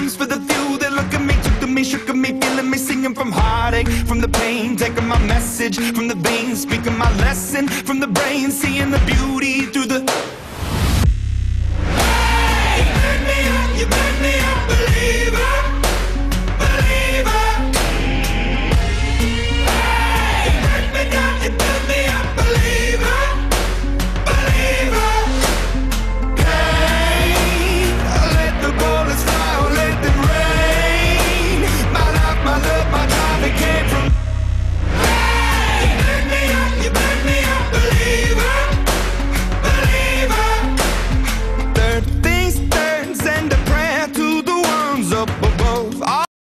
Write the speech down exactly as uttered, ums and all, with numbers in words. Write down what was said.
rhymes for the few that look at me, took to me, shook at me, feeling me, singing from heartache, from the pain, taking my message from the veins, speaking my lesson from the brain, seeing the beauty through the